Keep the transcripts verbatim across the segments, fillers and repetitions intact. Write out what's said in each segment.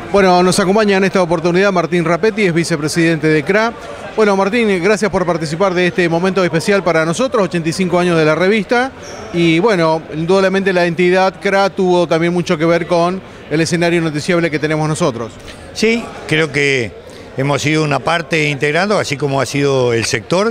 Bueno, nos acompaña en esta oportunidad Martín Rapetti, es vicepresidente de C R A. Bueno, Martín, gracias por participar de este momento especial para nosotros, ochenta y cinco años de la revista. Y bueno, indudablemente la entidad C R A tuvo también mucho que ver con el escenario noticiable que tenemos nosotros. Sí, creo que hemos sido una parte integrando, así como ha sido el sector.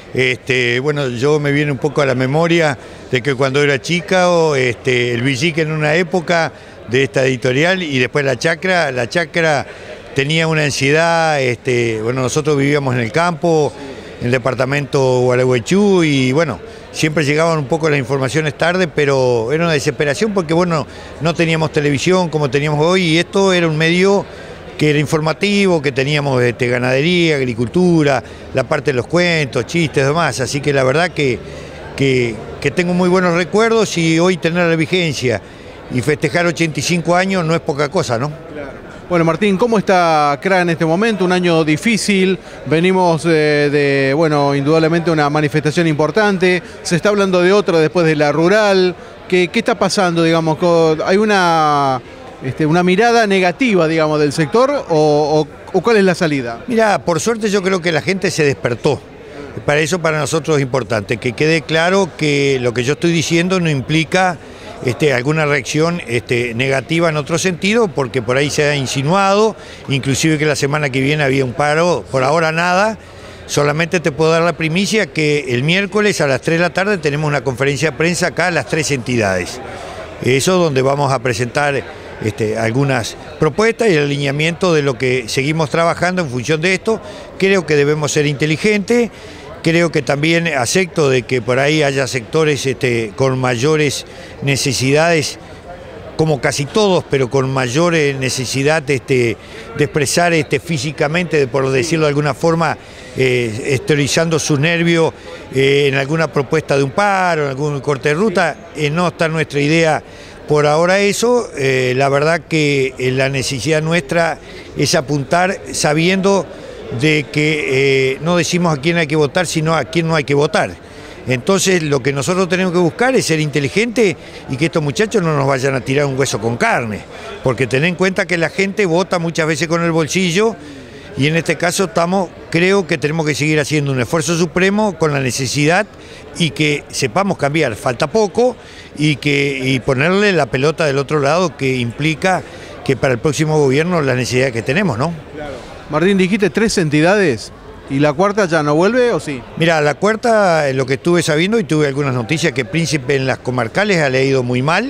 Este, bueno, yo me viene un poco a la memoria de que cuando era chica, o, este, el Villique en una época de esta editorial y después la Chacra, la Chacra tenía una ansiedad, este, bueno, nosotros vivíamos en el campo, en el departamento Gualeguaychú y bueno, siempre llegaban un poco las informaciones tarde, pero era una desesperación porque bueno, no teníamos televisión como teníamos hoy y esto era un medio que era informativo, que teníamos este, ganadería, agricultura, la parte de los cuentos, chistes, demás, así que la verdad que, que, que tengo muy buenos recuerdos y hoy tener la vigencia y festejar ochenta y cinco años no es poca cosa, ¿no? Claro. Bueno, Martín, ¿cómo está C R A en este momento? Un año difícil, venimos de, de, bueno, indudablemente una manifestación importante, se está hablando de otra después de la rural. ¿Qué, qué está pasando, digamos? ¿Hay una... Este, una mirada negativa, digamos, del sector o, o, o cuál es la salida? Mira, por suerte yo creo que la gente se despertó. Para eso para nosotros es importante, que quede claro que lo que yo estoy diciendo no implica este, alguna reacción este, negativa en otro sentido, porque por ahí se ha insinuado, inclusive que la semana que viene había un paro, por ahora nada. Solamente te puedo dar la primicia que el miércoles a las tres de la tarde tenemos una conferencia de prensa acá a las tres entidades. Eso donde vamos a presentar Este, algunas propuestas y el alineamiento de lo que seguimos trabajando en función de esto. Creo que debemos ser inteligentes, creo que también acepto de que por ahí haya sectores este, con mayores necesidades, como casi todos, pero con mayor necesidad este, de expresar este, físicamente, de, por decirlo de alguna forma, eh, esterilizando sus nervios eh, en alguna propuesta de un paro, en algún corte de ruta. Eh, no está nuestra idea por ahora eso, eh, la verdad que eh, la necesidad nuestra es apuntar sabiendo de que eh, no decimos a quién hay que votar, sino a quién no hay que votar. Entonces lo que nosotros tenemos que buscar es ser inteligentes y que estos muchachos no nos vayan a tirar un hueso con carne, porque ten en cuenta que la gente vota muchas veces con el bolsillo y en este caso estamos, creo que tenemos que seguir haciendo un esfuerzo supremo con la necesidad y que sepamos cambiar, falta poco, y, que, y ponerle la pelota del otro lado que implica que para el próximo gobierno la necesidad que tenemos, ¿no? Claro. Martín, dijiste tres entidades, ¿y la cuarta ya no vuelve o sí? Mira, la cuarta, lo que estuve sabiendo y tuve algunas noticias que Príncipe en las comarcales ha leído muy mal,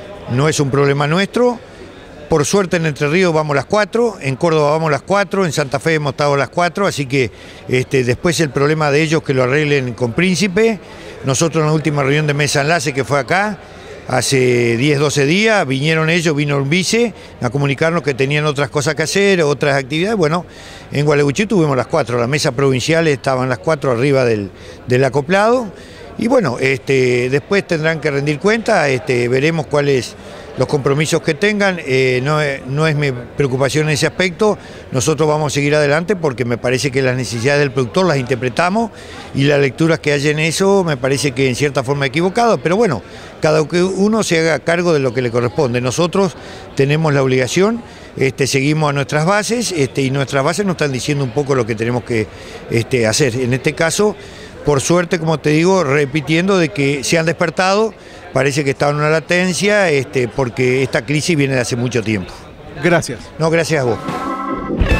no es un problema nuestro. Por suerte en Entre Ríos vamos las cuatro, en Córdoba vamos las cuatro, en Santa Fe hemos estado las cuatro, así que este, después el problema de ellos que lo arreglen con Príncipe. Nosotros en la última reunión de mesa enlace que fue acá, hace diez, doce días, vinieron ellos, vino un vice a comunicarnos que tenían otras cosas que hacer, otras actividades. Bueno, en Gualeguaychú tuvimos las cuatro, la mesa provincial estaban las cuatro arriba del, del acoplado. Y bueno, este, después tendrán que rendir cuenta, este, veremos cuáles los compromisos que tengan, eh, no, no es mi preocupación en ese aspecto, nosotros vamos a seguir adelante porque me parece que las necesidades del productor las interpretamos y las lecturas que hay en eso me parece que en cierta forma equivocado, pero bueno, cada uno se haga cargo de lo que le corresponde. Nosotros tenemos la obligación, este, seguimos a nuestras bases este, y nuestras bases nos están diciendo un poco lo que tenemos que este, hacer. En este caso, por suerte, como te digo, repitiendo de que se han despertado, parece que está en una latencia, este, porque esta crisis viene de hace mucho tiempo. Gracias. No, gracias a vos.